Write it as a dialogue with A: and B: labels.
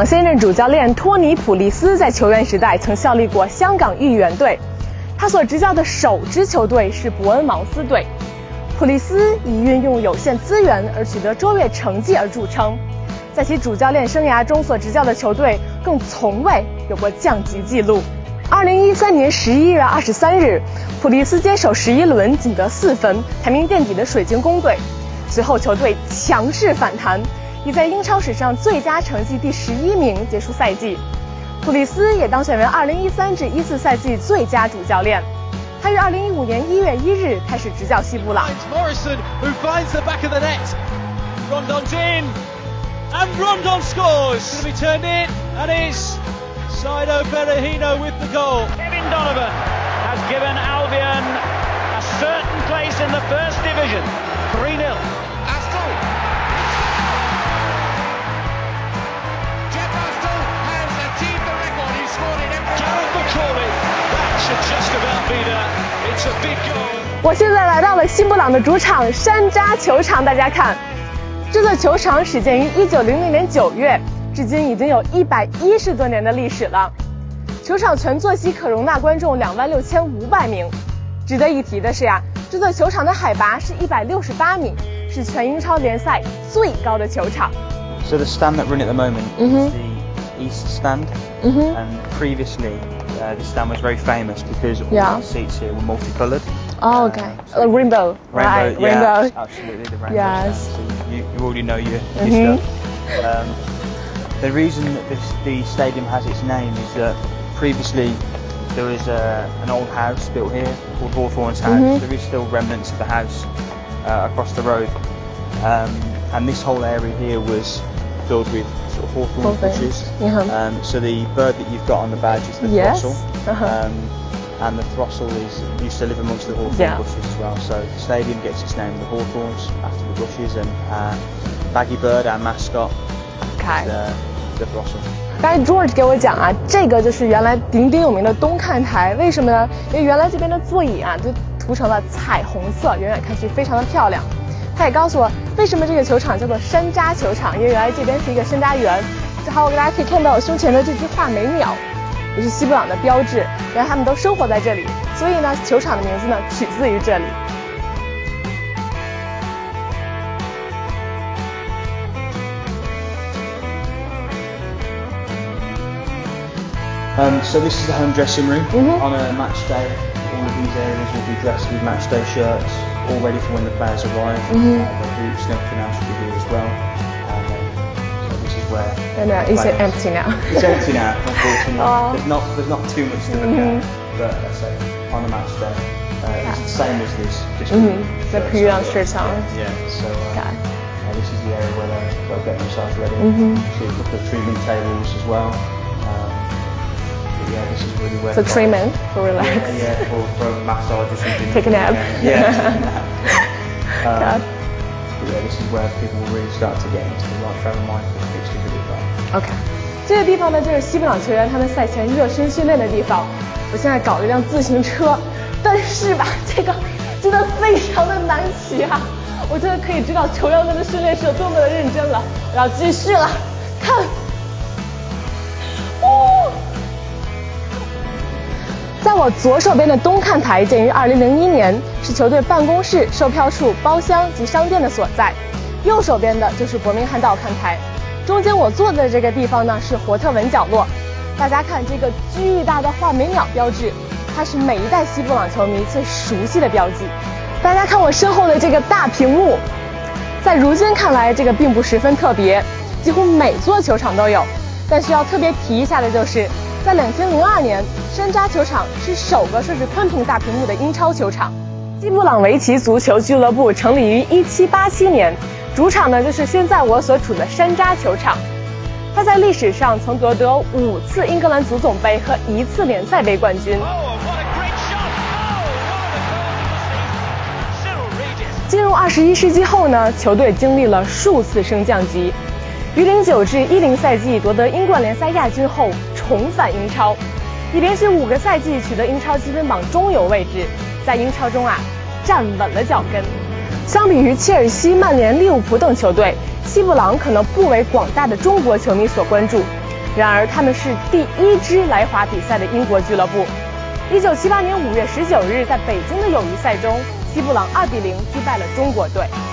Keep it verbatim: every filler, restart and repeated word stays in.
A: 朗现任主教练托尼·普利斯在球员时代曾效力过香港豫园队，他所执教的首支球队是伯恩茅斯队。普利斯以运用有限资源而取得卓越成绩而著称，在其主教练生涯中所执教的球队更从未有过降级记录。二零一三年十一月二十三日，普利斯接手十一轮仅得四分，排名垫底的水晶宫队。随后球队强势反弹，以在英超史上最佳成绩第十一名结束赛季。普利斯也当选为二零一三至一四赛季最佳主教练。他于二零一五年一月一日开始执教西布朗。
B: Morrison who finds the back of the net. Rondon's in, and Rondon scores. It's going to be turned in, and it's Saido Berahino with the goal.
C: Kevin Donovan has given Albion a certain place in the first division. three nil.
D: Astle. Jeff Astle has achieved the record. He scored in every.
C: Jared McCauley, that should just about be there. It's a big goal.
A: 我现在来到了西布朗的主场山楂球场，大家看，这座球场始建于一九零零年九月，至今已经有一百一十多年的历史了。球场全座席可容纳观众两万六千五百名。值得一提的是呀，这座球场的海拔是一百六十八米，是全英超联赛最高的球场。
E: So the stand that we're in at the moment
A: mm-hmm.
E: is the East Stand,
A: mm-hmm.
E: and previously uh, this stand was very famous because all
A: yeah.
E: the seats here were multicoloured.
A: Oh, okay.
E: Uh, so
A: uh, rainbow,
E: rainbow,
A: right?
E: yeah,
A: Rainbow.
E: Absolutely, the rainbow
A: Yes.
E: stand. So you, you already know your, your
A: mm-hmm.
E: stuff. Um, the reason that this, the stadium has its name is that previously there was a, an old house built here called Hawthorne's house.
A: Mm-hmm.
E: There is still remnants of the house uh, across the road, um, and this whole area here was filled with sort of hawthorn bushes.
A: Yeah.
E: Um, so the bird that you've got on the badge is the
A: yes.
E: throstle,
A: uh-huh.
E: um, and the throstle is used to live amongst the hawthorn
A: yeah.
E: bushes as well. So the stadium gets its name, the hawthorns, after the bushes, and uh, Baggy Bird, our mascot,
A: okay.
E: is uh, the throstle.
A: 刚才 George 给我讲啊，这个就是原来鼎鼎有名的东看台，为什么呢？因为原来这边的座椅啊，就涂成了彩虹色，远远看去非常的漂亮。他也告诉我，为什么这个球场叫做山楂球场，因为原来这边是一个山楂园。正好，大家可以看到我胸前的这只画眉鸟，也是西布朗的标志。原来他们都生活在这里，所以呢，球场的名字呢取自于这里。
E: Um, so this is the home dressing room.
A: Mm-hmm.
E: On a match day, all of these areas will be dressed with match day shirts, all ready for when the players arrive.
A: Mm-hmm.
E: Uh, their boots and everything else will be here as well. And um, so this is where.
A: And uh, it's empty now.
E: It's empty now, unfortunately.
A: Oh.
E: There's not there's not too much to look
A: mm-hmm.
E: at, but I say on a match day, uh, it's the same as this. Just
A: mm-hmm. The pre-run shirts on.
E: Yeah. So. Uh,
A: okay.
E: uh, this is the area where they're, where they're getting themselves ready.
A: Mm-hmm.
E: See a couple of treatment tables as well. Yeah, this is really where
A: for treatment, for relax.
E: Yeah, yeah, for, for a massage or something.
A: Take a nap.
E: Yeah, yeah. um, but yeah, this is where people will really start to get into the right frame of mind for fixed really well.
A: OK， 这个地方呢，就是西布朗球员他们赛前热身训练的地方。我现在搞了一辆自行车，但是吧，这个真的非常的难骑啊！我真的可以知道球员们的训练是有多么的认真了。我要继续了，看，哦。在我左手边的东看台建于二零零一年，是球队办公室、售票处、包厢及商店的所在。右手边的就是伯明翰道看台，中间我坐的这个地方呢是活特文角落。大家看这个巨大的画眉鸟标志，它是每一代西布朗球迷最熟悉的标记。大家看我身后的这个大屏幕，在如今看来这个并不十分特别，几乎每座球场都有。但需要特别提一下的就是，在两千零二年。山楂球场是首个设置宽屏大屏幕的英超球场。西布朗维奇足球俱乐部成立于一七八七年，主场呢就是现在我所处的山楂球场。它在历史上曾夺得五次英格兰足总杯和一次联赛杯冠军。进入二十一世纪后呢，球队经历了数次升降级，于零九至一零赛季夺得英冠联赛亚军后重返英超。已连续五个赛季取得英超积分榜中游位置，在英超中啊站稳了脚跟。 相比于切尔西、曼联、利物浦等球队，西布朗可能不为广大的中国球迷所关注。然而，他们是第一支来华比赛的英国俱乐部。一九七八年五月十九日，在北京的友谊赛中，西布朗二比零击败了中国队。